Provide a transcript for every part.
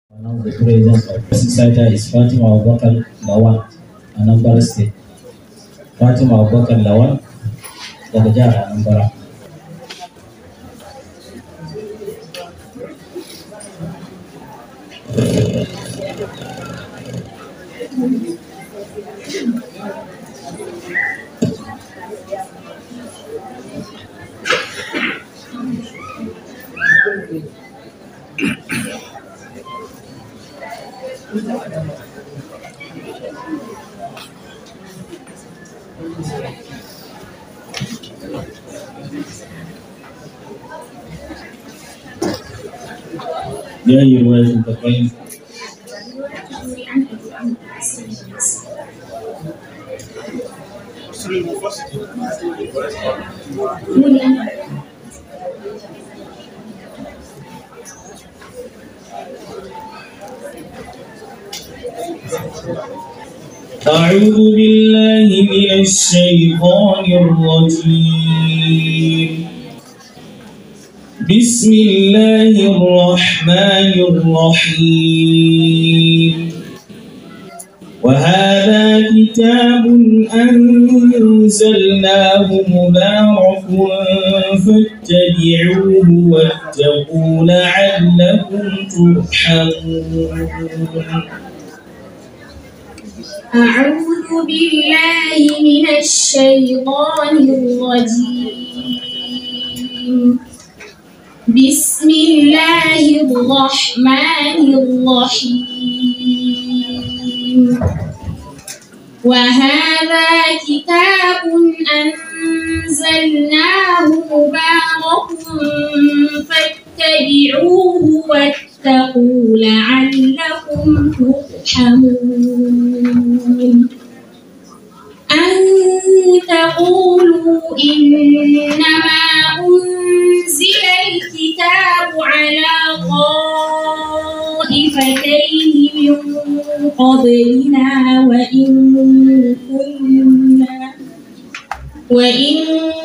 Now the president of the society is Fatima Abubakar Lawan, Anambra State. Fatima Abubakar Lawan daga jihar Anambra. Ya yi ruwa yin bakwai. أعوذ بالله من الشيطان الرجيم. بسم الله الرحمن الرحيم. وهذا كتاب أنزلناه مبارك فاتبعوه واتقوا لعلكم ترحمون. أعوذ بالله من الشيطان الرجيم. بسم الله الرحمن الرحيم. وهذا كتاب أنزلناه مبارك فاتبعوه واتقوا لعلكم ترحمون. أن تقولوا إنما أنزل الكتاب على طائفتين من قبلنا وإن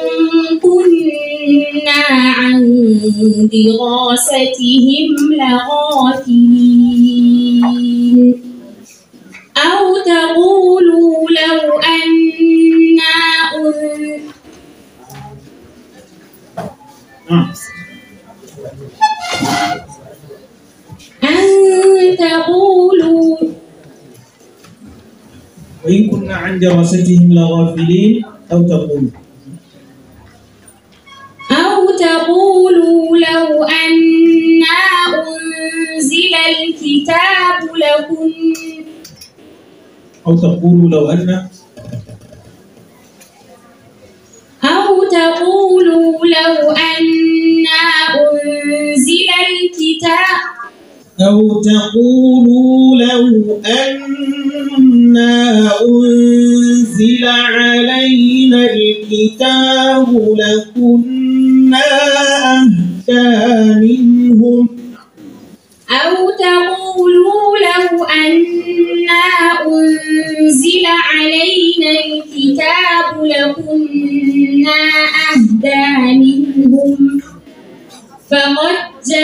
كنا عن دراستهم لغافلين. أو تقولوا لو أنا أن تقولوا وإن كنا عن دراستهم لغافلين. أو تقولوا لو أنا أنزل الكتاب أو تقولوا لو أن أنزل علينا الكتاب لكنا أهدى منهم. أو تقولوا لو أنا أنزل علينا الكتاب لكنا أهدى منهم. فقد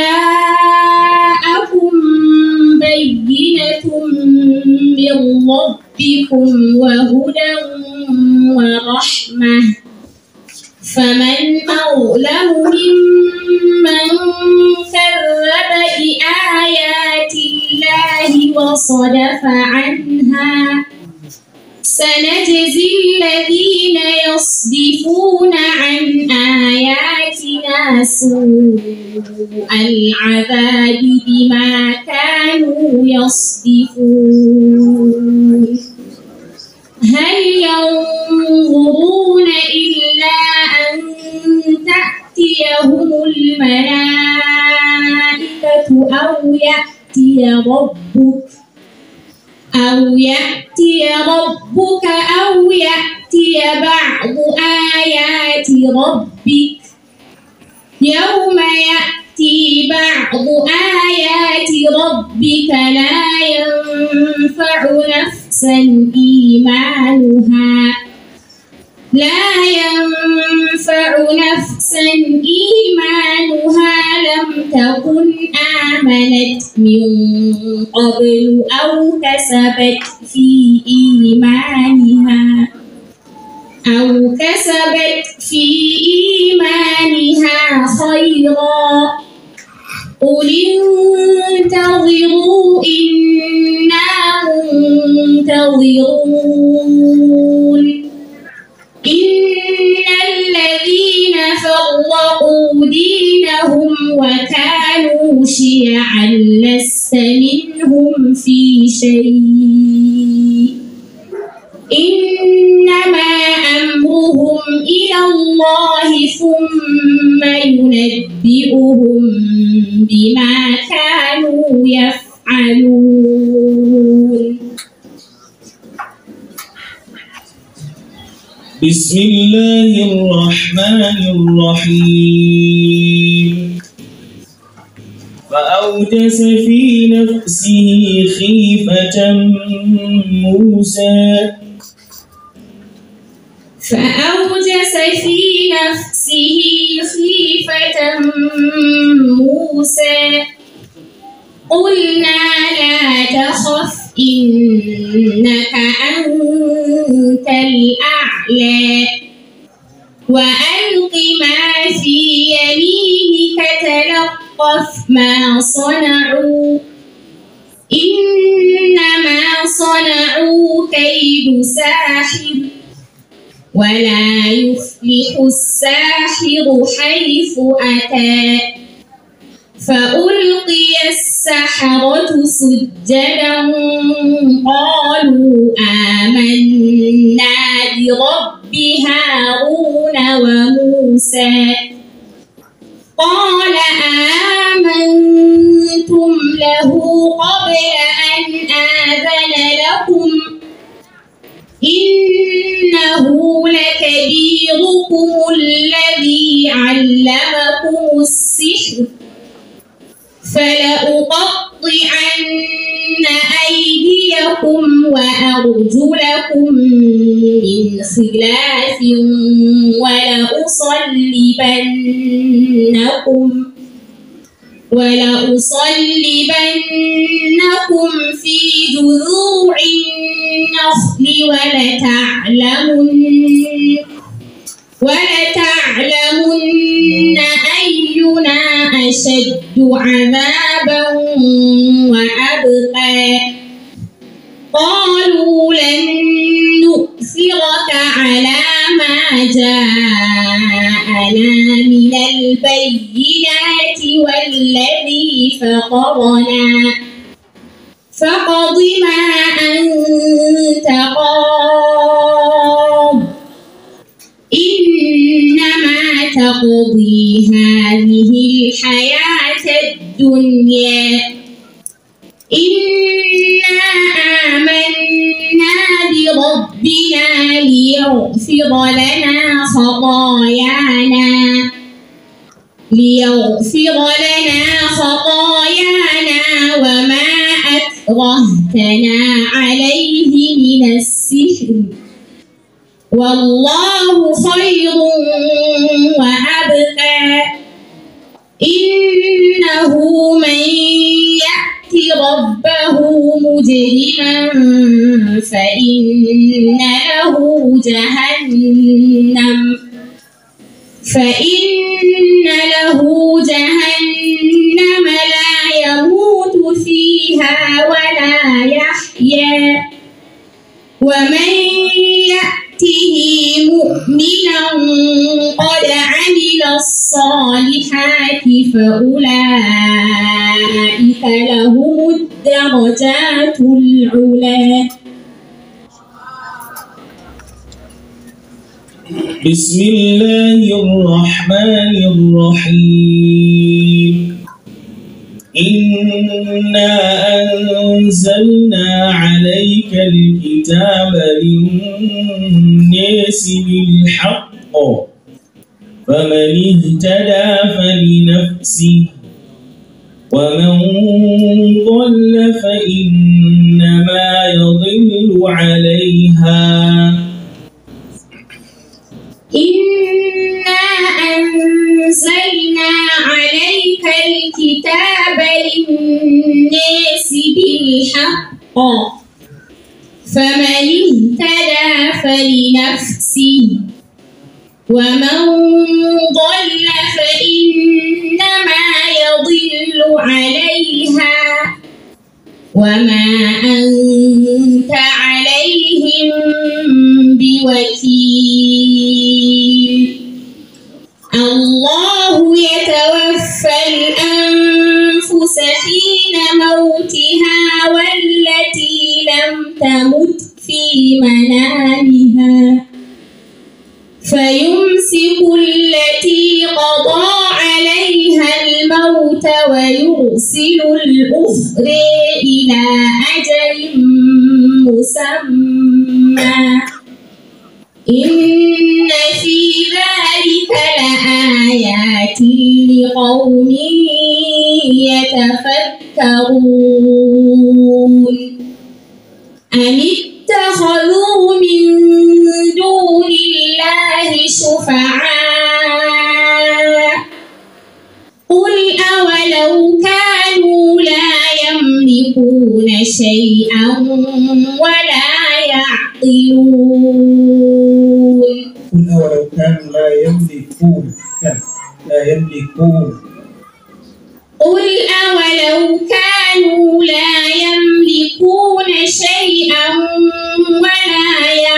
جاءكم بينة من ربكم وهدى ورحمة. فمن أظلم ممن كذب بآيات الله وصدف عنها. سنجزي الذين يصدفون عن آياتنا سوء العذاب بما كانوا يصدفون. هل ينظرون إلا أن تأتيهم الملائكة أو يأتي ربك أو يأتي بعض آيات ربك. يوم يأتي بعض آيات ربك لا ينفع نفسا إيمانها لم تكن آمنت من قبل أو كسبت في إيمانها خيرا قل انتظروا إنا منتظرون إن الذين فرقوا دينهم وكانوا شيعا لست منهم في شيء إنما أمرهم إلى الله ثم ينبئهم بما كانوا يفعلون. بسم الله الرحمن الرحيم فأوجس في نفسه خيفة موسى قلنا لا تخف إنك أنت الأعلى وألق ما في يمينك تلقف ما صنعوا إنما صنعوا كيد ساحر ولا يفلح الساحر حيث أتى فألقي السحرة سجدا قالوا آمنا برب هارون وموسى قال آمنتم له قبل أن آذن لكم إنه لكبيركم الذي علمكم السحر فلأقطعن أيديكم وأرجلكم من خلاف ولأصلبنكم في جذوع النخل ولتعلمن أينا أشد عذابا وأبقى قالوا لن نؤثرك على ما جاءنا من البينات والذي فطرنا فاقض ما أنت قاض إنما تقضي هذه الحياة الدنيا إنا آمنا بربنا ليغفر لنا خطايانا وما أكرهتنا عليه من السحر والله خير وأبقى إنه من يأت ربه مجرما فإن له جهنم لا يموت فيها ولا يحيا ومن يأته مؤمنا قد عمل الصالحات فأولئك لهم الدرجات العلى. بسم الله الرحمن الرحيم إنا أنزلنا عليك الكتاب للناس بالحق فمن اهتدى فلنفسه ومن ضل فإنما يضل عليها إنا أنزلنا عليك الكتاب للناس بالحق فمن اهتدى فلنفسه ومن ضل فإنما يضل عليها وما أنت عليهم بوكيل الله يتوفى الأنفس حين موتها والتي لم تمت في منامها فيمسك التي قضى عليها الموت ويرسل الأخرى إلى أجل مسمى إن في ذلك لآيات لقوم يتفكرون أم اتخذوا من دون الله شفعاء قل أولو كانوا لا يملكون شيئا ولا يعقلون قل أولو كانوا لا يملكون قل أولو كانوا لا يملكون شيئا ولا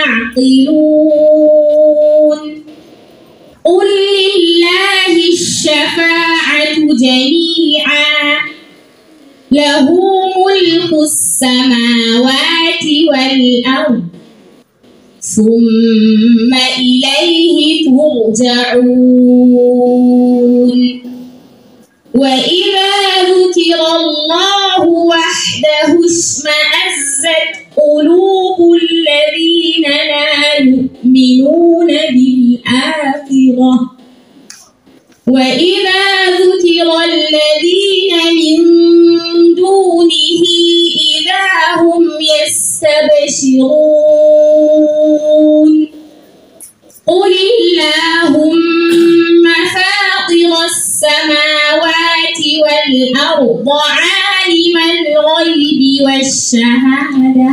يعقلون قل لله الشفاعة جميعا له ملك السماوات والأرض ثم إليه ترجعون وإذا ذكر الله وحده اشمأزت قلوب الذين لا يؤمنون بالآخرة وإذا ذكر الذين من دونه إذا هم يستبشرون قل اللهم فاطر السماوات والأرض عالم الغيب والشهادة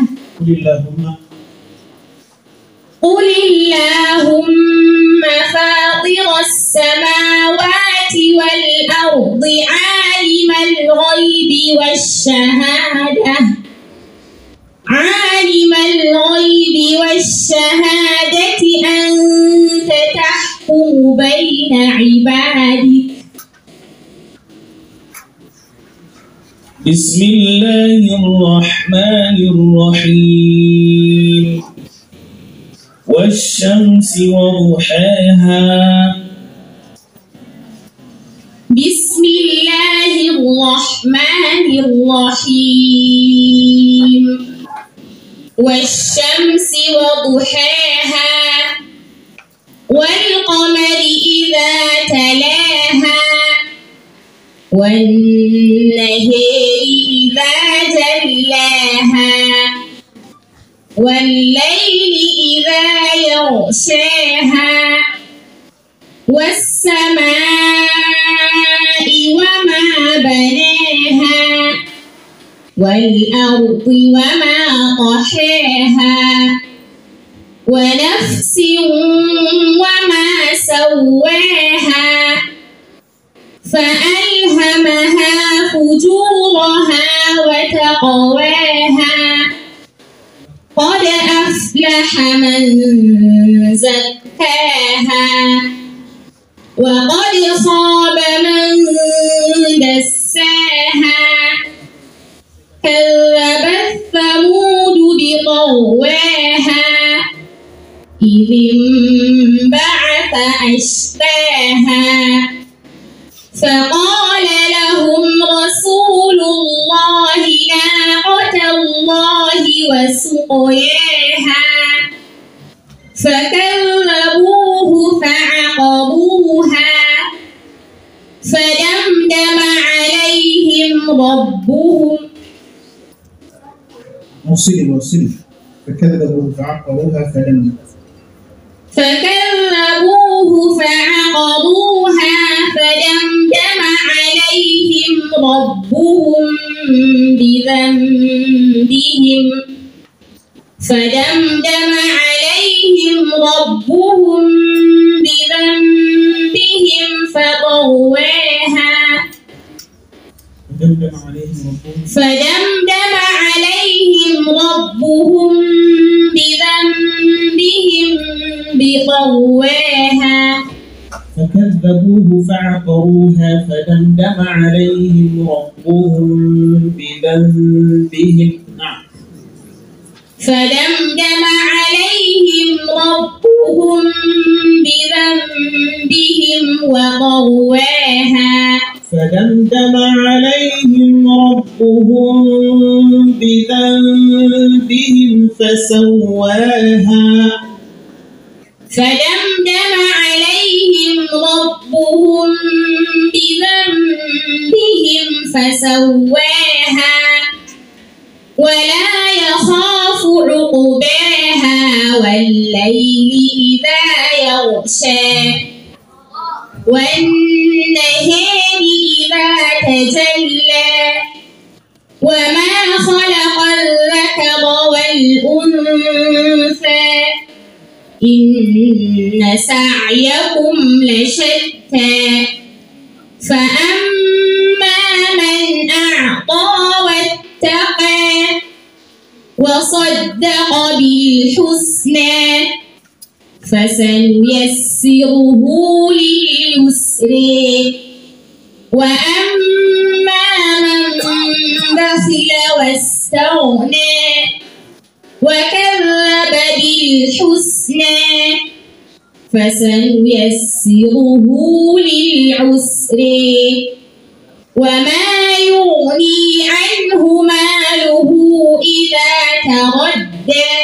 قل اللهم فاطر السماوات والأرض عالم الغيب والشهادة أنت تحكم بين عبادك بسم الله الرحمن الرحيم والشمس وضحاها بسم الله الرحمن الرحيم والشمس وضحاها والقمر إذا تلاها والنهار إذا جلاها والليل إذا يغشاها والسماء وما بناها والأرض وما طحاها ونفس وما سواها فألهمها فجورها وتقواها قد أفلح من زكاها وقد خاب من دساها كذبت ثمود بطغواها إذ انبعث أشقاها فقال لهم رسول الله ناقة الله وسقياها فكذبوه فعقروها فدمدم عليهم ربهم موصلي فكذبوه فعقروها فدمدم عليهم ربهم بذنبهم فدمدم عليهم ربهم بذنبهم فطواها فدمدم عليهم ربهم بذنبهم بطواها فكذبوه فعقروها فدمدم عليهم ربهم بذنبهم فدمدم عليهم ربهم بذنبهم وطواها فدمدم عليهم ربهم بذنبهم فسواها فدمدم عليهم ربهم بذنبهم فسواها ولا يخاف عقباها والليل إذا يغشى والنهار إذا تجلى وما خلق الذكر والأنثى إن سعيكم لشتى فأما من أعطى واتقى وصدق بالحسنى فسنيسره لليسر وأما من بخل واستغنى وكذب بالحسنى فسنيسره للعسر وما يغني عنه ماله إذا تردى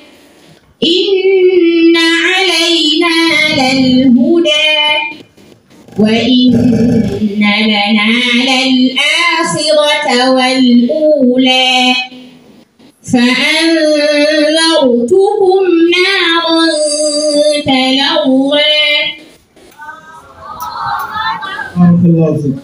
إن علينا للهدى وإن لنا للآخرة والأولى فأنذرتكم نارا تلظى. بارك الله فيك.